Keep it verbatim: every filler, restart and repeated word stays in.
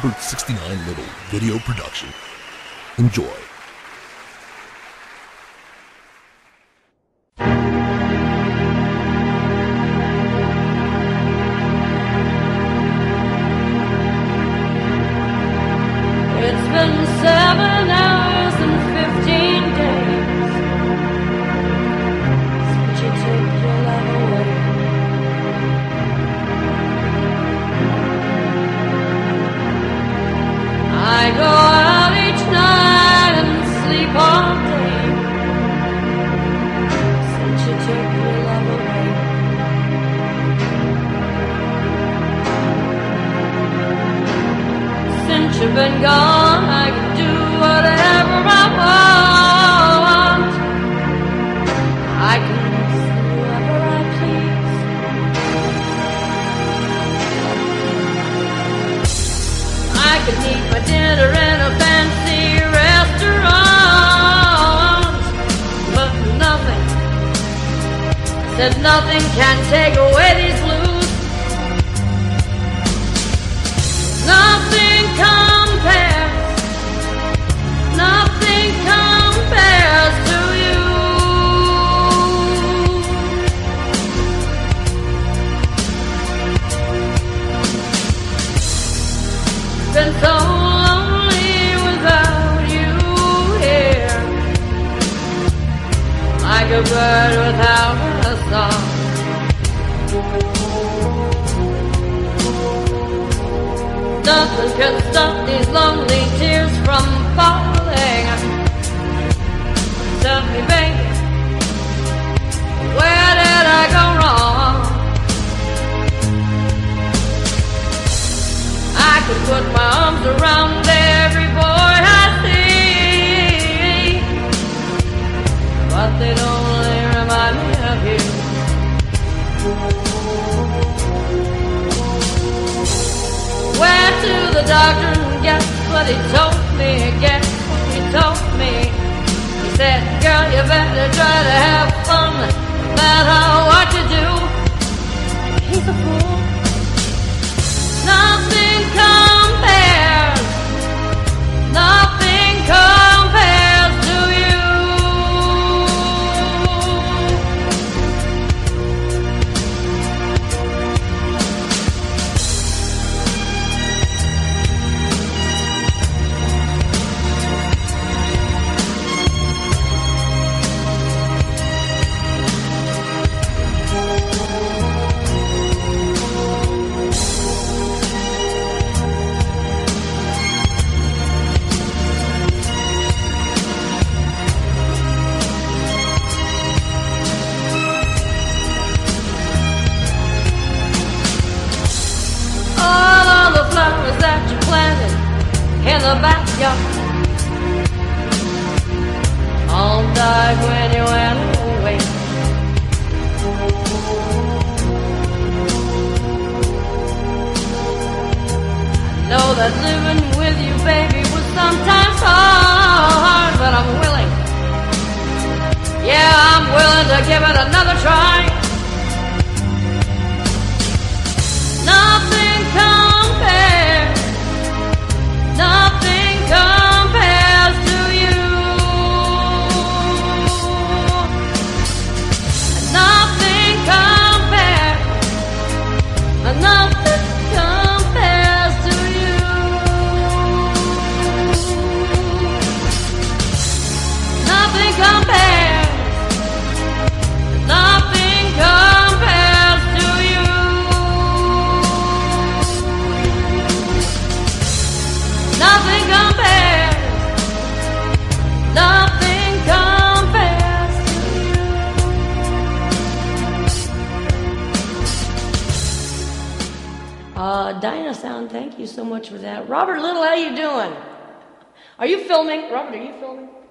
Robert sixty-nine Little video production. Enjoy. It's been seven hours and fifteen days since you took your love away. I go out each night and sleep all day since you took your love away. Since you've been gone, I can do whatever I want. I can see whoever I please. I could eat my dinner in a fancy restaurant, but nothing, said nothing can take away these blues. Nothing compares, nothing compares to you. Been so lonely without you here, like a bird without a song. Nothing can stop these lonely tears from falling. Tell me, baby, where did I go wrong? I could put my arms around every boy I see, but they'd only remind me of you. Went to the doctor and guess what he told me? Guess what he told me? He said, girl, you better try to have fun, no matter what you do. He's a fool. Nothing compares, nothing compares to you. In the backyard, all died when you went away. I know that living with you, baby, was sometimes hard, but I'm willing, yeah, I'm willing to give it another try. Nothing compares, nothing compares to you. Nothing compares, nothing compares to you. Nothing compares, nothing compares to you. Nothing compares, nothing compares to you. Uh, Dynasound, thank you so much for that. Robert Little, how you doing? Are you filming? Robert, are you filming?